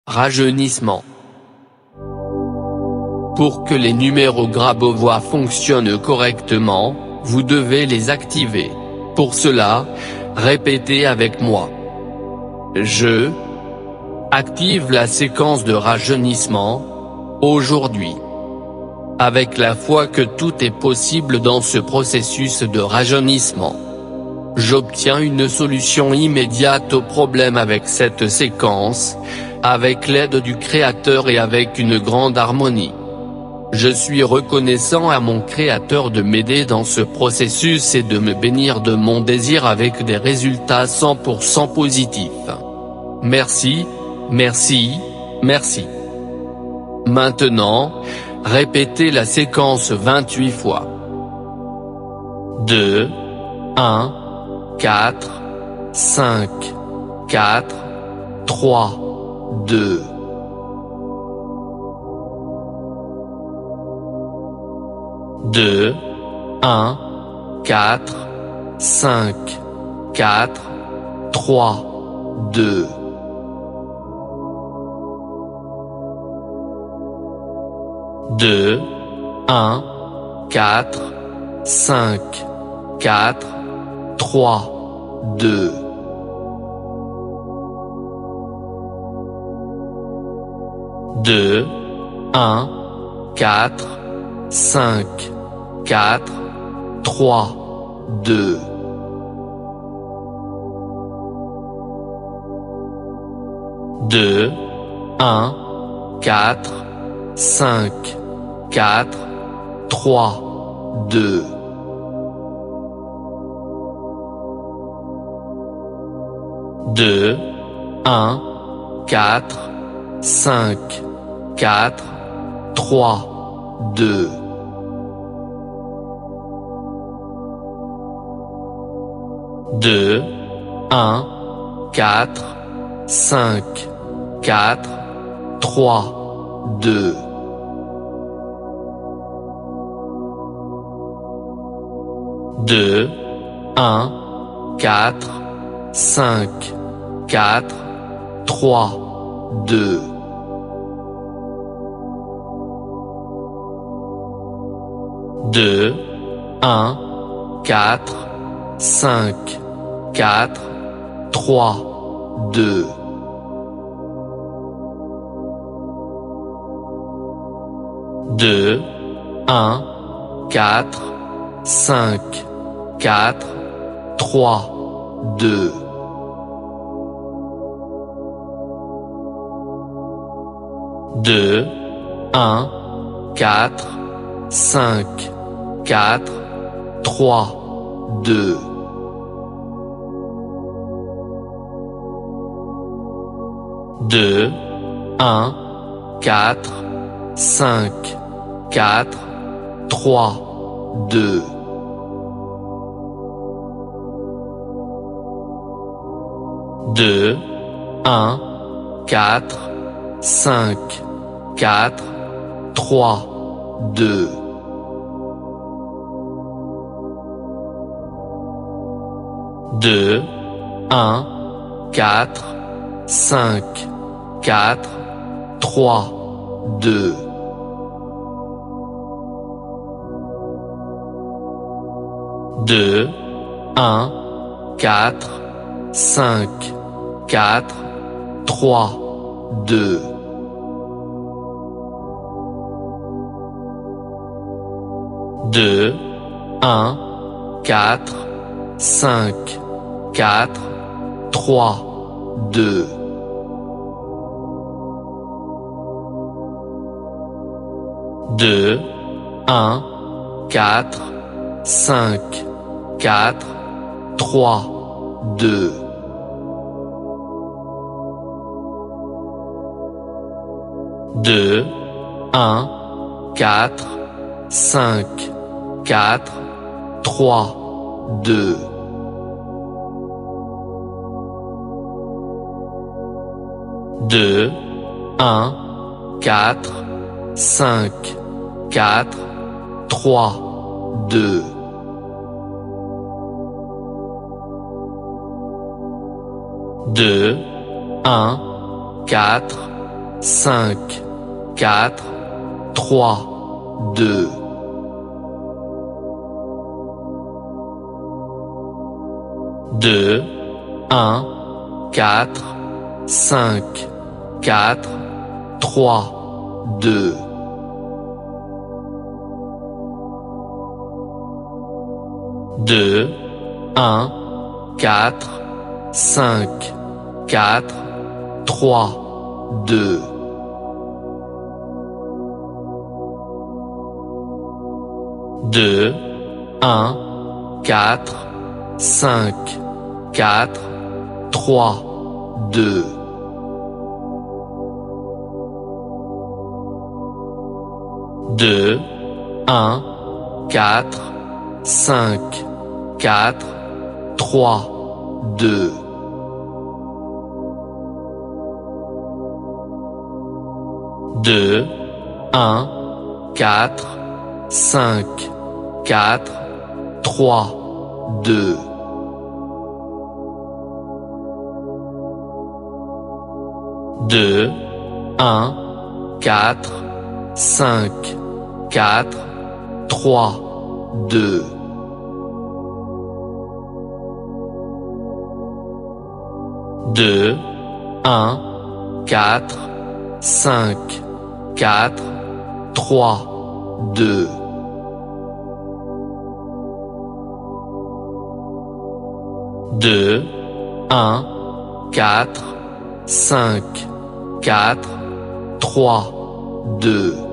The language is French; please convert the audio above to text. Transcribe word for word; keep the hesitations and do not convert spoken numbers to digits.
Rajeunissement. Pour que les numéros Grabovoi fonctionnent correctement, vous devez les activer. Pour cela, répétez avec moi. Je active la séquence de rajeunissement aujourd'hui. Avec la foi que tout est possible dans ce processus de rajeunissement, j'obtiens une solution immédiate au problème avec cette séquence, avec l'aide du Créateur et avec une grande harmonie. Je suis reconnaissant à mon Créateur de m'aider dans ce processus et de me bénir de mon désir avec des résultats cent pour cent positifs. Merci, merci, merci. Maintenant, répétez la séquence vingt-huit fois. deux, un, quatre, cinq, quatre, trois, deux. deux, un, quatre, cinq, quatre, trois, deux. deux, un, quatre, cinq, quatre, trois, deux. deux, un, quatre, cinq, quatre, trois, deux. deux, un, quatre, cinq, quatre, trois, deux. deux, un, quatre, cinq, quatre, trois, deux. deux, un, quatre, cinq, quatre, trois, deux. deux, un, quatre, cinq, quatre, trois, deux. deux, un, quatre, cinq, quatre, trois, deux. deux, un, quatre, cinq, quatre, trois, deux. deux, un, quatre, cinq, quatre, trois, deux. deux, un, quatre, cinq, quatre, trois, deux. deux, un, quatre, cinq, quatre, trois, deux. deux, un, quatre, cinq, quatre, trois, deux. deux, un, quatre, cinq, quatre, trois, deux. deux, un, quatre, cinq, quatre, trois, deux. deux, un, quatre, cinq, quatre, trois, deux. deux, un, quatre, cinq, quatre, trois, deux. deux, un, quatre, cinq, quatre, trois, deux. deux, un, quatre, cinq, quatre, trois, deux. deux, un, quatre, cinq, quatre, trois, deux. deux, un, quatre, cinq, quatre, trois, deux. deux, un, quatre, cinq, quatre, trois, deux. deux, un, quatre, cinq, quatre, trois, deux. deux, un, quatre, cinq, quatre, trois, deux. deux, un, quatre, cinq, quatre, trois, deux. deux, un, quatre, cinq, quatre, trois, deux. deux, un, quatre, cinq, quatre, trois, deux.